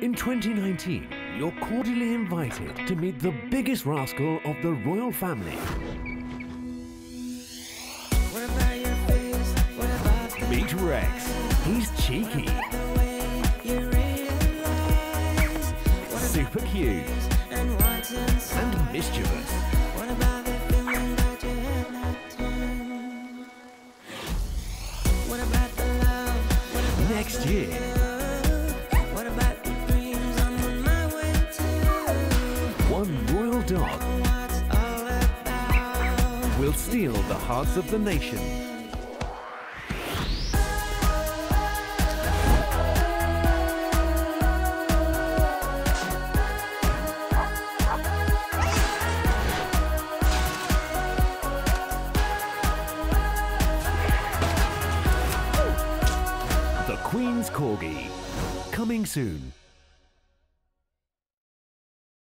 In 2019, you're cordially invited to meet the biggest rascal of the royal family. Meet Rex. He's cheeky, super cute, and mischievous. Next year, one royal dog will steal the hearts of the nation. The Queen's Corgi, coming soon.